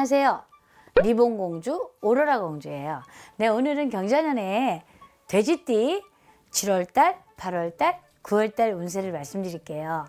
안녕하세요. 리본공주 오로라 공주예요. 네, 오늘은 경자년의 돼지띠 7월달, 8월달, 9월달 운세를 말씀드릴게요.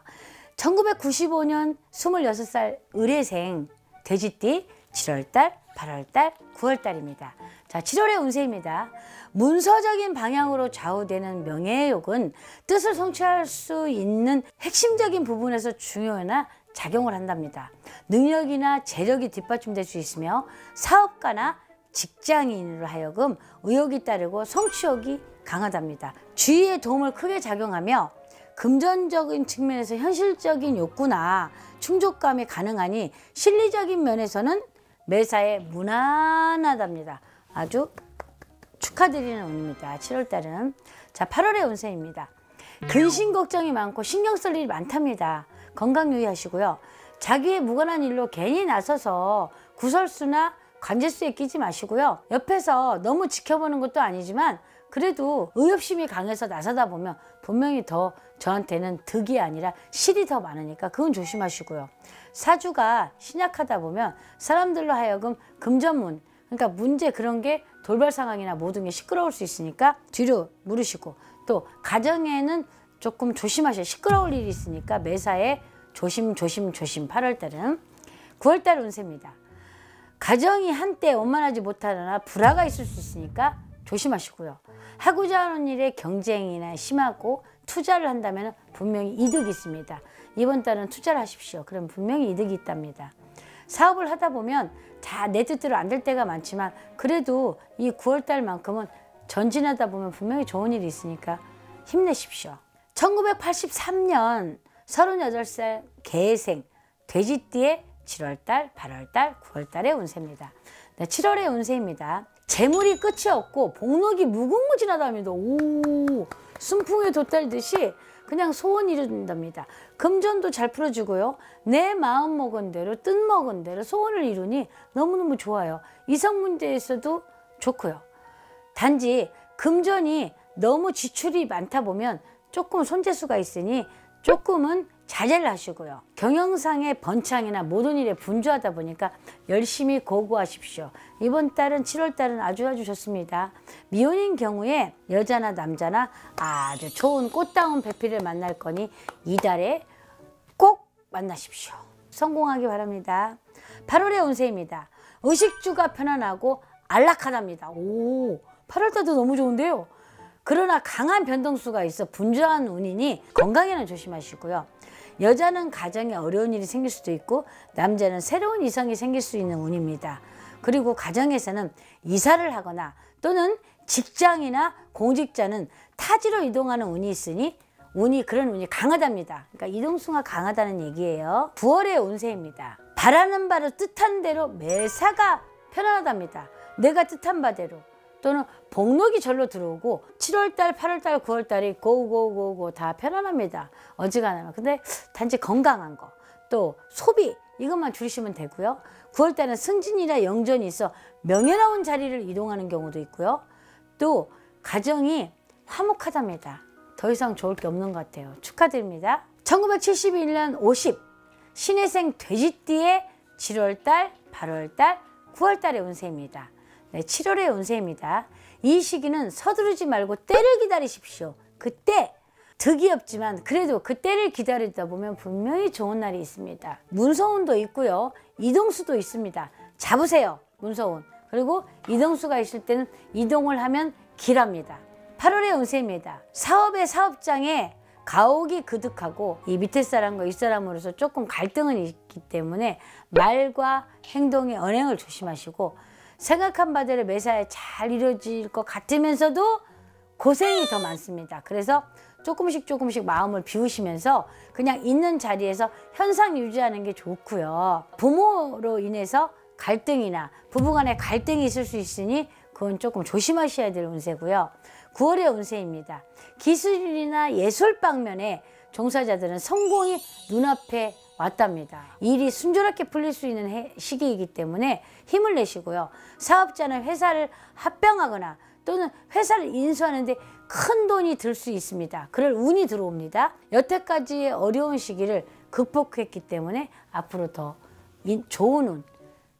1995년 26살 을해생 돼지띠 7월달, 8월달, 9월달입니다. 자, 7월의 운세입니다. 문서적인 방향으로 좌우되는 명예의 욕은 뜻을 성취할 수 있는 핵심적인 부분에서 중요하나 작용을 한답니다. 능력이나 재력이 뒷받침될 수 있으며 사업가나 직장인으로 하여금 의욕이 따르고 성취욕이 강하답니다. 주위의 도움을 크게 작용하며 금전적인 측면에서 현실적인 욕구나 충족감이 가능하니 실리적인 면에서는 매사에 무난하답니다. 아주 축하드리는 운입니다. 7월달은. 자, 8월의 운세입니다. 근심 걱정이 많고 신경 쓸 일이 많답니다. 건강 유의하시고요. 자기의 무관한 일로 괜히 나서서 구설수나 관제수에 끼지 마시고요. 옆에서 너무 지켜보는 것도 아니지만 그래도 의협심이 강해서 나서다 보면 분명히 더 저한테는 득이 아니라 실이 더 많으니까 그건 조심하시고요. 사주가 신약하다 보면 사람들로 하여금 금전문, 그러니까 문제 그런 게 돌발 상황이나 모든 게 시끄러울 수 있으니까 뒤로 물으시고, 또 가정에는 조금 조심하셔야, 시끄러울 일이 있으니까 매사에 조심 8월달은. 9월달 운세입니다. 가정이 한때 원만하지 못하거나 불화가 있을 수 있으니까 조심하시고요. 하고자 하는 일에 경쟁이나 심하고 투자를 한다면 분명히 이득이 있습니다. 이번 달은 투자를 하십시오. 그럼 분명히 이득이 있답니다. 사업을 하다 보면 다 내 뜻대로 안 될 때가 많지만 그래도 이 9월달만큼은 전진하다 보면 분명히 좋은 일이 있으니까 힘내십시오. 1983년 38살 개생 돼지띠의 7월달, 8월달, 9월달의 운세입니다. 네, 7월의 운세입니다. 재물이 끝이 없고 복록이 무궁무진하답니다. 오, 순풍에 돛달듯이 그냥 소원 이룬답니다. 금전도 잘 풀어주고요. 내 마음 먹은 대로, 뜻 먹은 대로 소원을 이루니 너무너무 좋아요. 이성 문제에서도 좋고요. 단지 금전이 너무 지출이 많다 보면 조금 손재수가 있으니 조금은 자제를 하시고요. 경영상의 번창이나 모든 일에 분주하다 보니까 열심히 고고하십시오. 이번 달은 7월달은 아주 좋습니다. 미혼인 경우에 여자나 남자나 아주 좋은 꽃다운 배필을 만날 거니 이달에 꼭 만나십시오. 성공하기 바랍니다. 8월의 운세입니다. 의식주가 편안하고 안락하답니다. 오, 8월달도 너무 좋은데요. 그러나 강한 변동수가 있어 분주한 운이니 건강에는 조심하시고요. 여자는 가정에 어려운 일이 생길 수도 있고 남자는 새로운 이성이 생길 수 있는 운입니다. 그리고 가정에서는 이사를 하거나 또는 직장이나 공직자는 타지로 이동하는 운이 있으니 그런 운이 강하답니다. 그러니까 이동수가 강하다는 얘기예요. 9월의 운세입니다. 바라는 바로 뜻한 대로 매사가 편안하답니다. 내가 뜻한 바대로 또는 복록이 절로 들어오고 7월달, 8월달, 9월달이 고고고고 다 편안합니다. 어지간하면. 근데 단지 건강한 거, 또 소비 이것만 줄이시면 되고요. 9월달은 승진이나 영전이 있어 명예로운 자리를 이동하는 경우도 있고요. 또 가정이 화목하답니다. 더 이상 좋을 게 없는 것 같아요. 축하드립니다. 1971년 50 신해생 돼지띠의 7월달, 8월달, 9월달의 운세입니다. 네, 7월의 운세입니다. 이 시기는 서두르지 말고 때를 기다리십시오. 그때 득이 없지만 그래도 그 때를 기다리다 보면 분명히 좋은 날이 있습니다. 문서운도 있고요. 이동수도 있습니다. 잡으세요. 문서운. 그리고 이동수가 있을 때는 이동을 하면 길합니다. 8월의 운세입니다. 사업의 사업장에 가옥이 그득하고 이 밑에 사람과 윗 사람으로서 조금 갈등은 있기 때문에 말과 행동의 언행을 조심하시고 생각한 바대로 매사에 잘 이루어질 것 같으면서도 고생이 더 많습니다. 그래서 조금씩 마음을 비우시면서 그냥 있는 자리에서 현상 유지하는 게 좋고요. 부모로 인해서 갈등이나 부부간의 갈등이 있을 수 있으니 그건 조금 조심하셔야 될 운세고요. 9월의 운세입니다. 기술이나 예술 방면에 종사자들은 성공이 눈앞에 왔답니다. 일이 순조롭게 풀릴 수 있는 시기이기 때문에 힘을 내시고요. 사업자는 회사를 합병하거나 또는 회사를 인수하는데 큰 돈이 들 수 있습니다. 그럴 운이 들어옵니다. 여태까지의 어려운 시기를 극복했기 때문에 앞으로 더 좋은 운,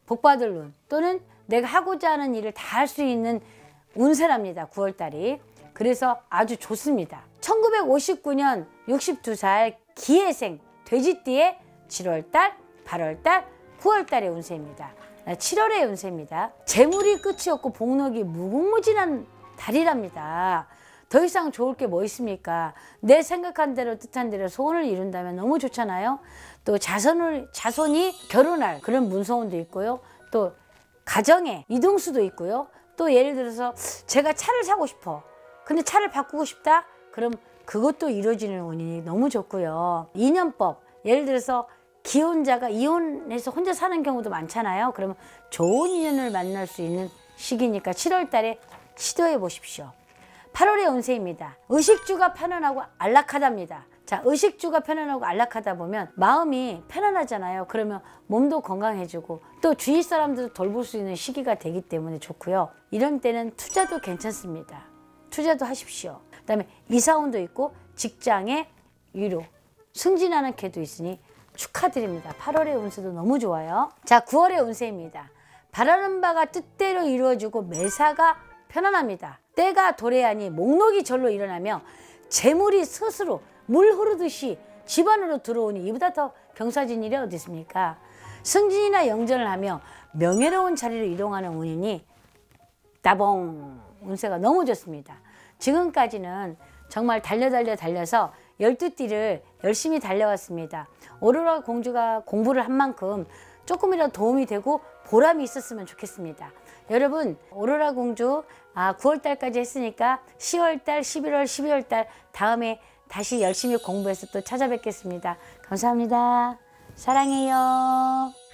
복받을 운 또는 내가 하고자 하는 일을 다 할 수 있는 운세랍니다. 9월달이. 그래서 아주 좋습니다. 1959년 62살 기해생 돼지띠의 7월달, 8월달, 9월달의 운세입니다. 7월의 운세입니다. 재물이 끝이 없고 복록이 무궁무진한 달이랍니다. 더 이상 좋을 게 뭐 있습니까? 내 생각한 대로 뜻한 대로 소원을 이룬다면 너무 좋잖아요. 또 자손이 결혼할 그런 문서운도 있고요. 또 가정에 이동수도 있고요. 또 예를 들어서 제가 차를 사고 싶어. 근데 차를 바꾸고 싶다? 그럼 그것도 이루어지는 운이 너무 좋고요. 인연법, 예를 들어서 기혼자가 이혼해서 혼자 사는 경우도 많잖아요. 그러면 좋은 인연을 만날 수 있는 시기니까 7월 달에 시도해 보십시오. 8월의 운세입니다. 의식주가 편안하고 안락하답니다. 자, 의식주가 편안하고 안락하다 보면 마음이 편안하잖아요. 그러면 몸도 건강해지고 또 주위 사람들도 돌볼 수 있는 시기가 되기 때문에 좋고요. 이런 때는 투자도 괜찮습니다. 투자도 하십시오. 그다음에 이사운도 있고 직장에 위로 승진하는 개도 있으니 축하드립니다. 8월의 운세도 너무 좋아요. 자, 9월의 운세입니다. 바라는 바가 뜻대로 이루어지고 매사가 편안합니다. 때가 도래하니 목록이 절로 일어나며 재물이 스스로 물 흐르듯이 집안으로 들어오니 이보다 더 경사진 일이 어디 있습니까? 승진이나 영전을 하며 명예로운 자리로 이동하는 운이니 따봉! 운세가 너무 좋습니다. 지금까지는 정말 달려서 12띠를 열심히 달려왔습니다. 오로라 공주가 공부를 한 만큼 조금이라도 도움이 되고 보람이 있었으면 좋겠습니다. 여러분, 오로라 공주 9월달까지 했으니까 10월달, 11월, 12월달 다음에 다시 열심히 공부해서 또 찾아뵙겠습니다. 감사합니다. 사랑해요.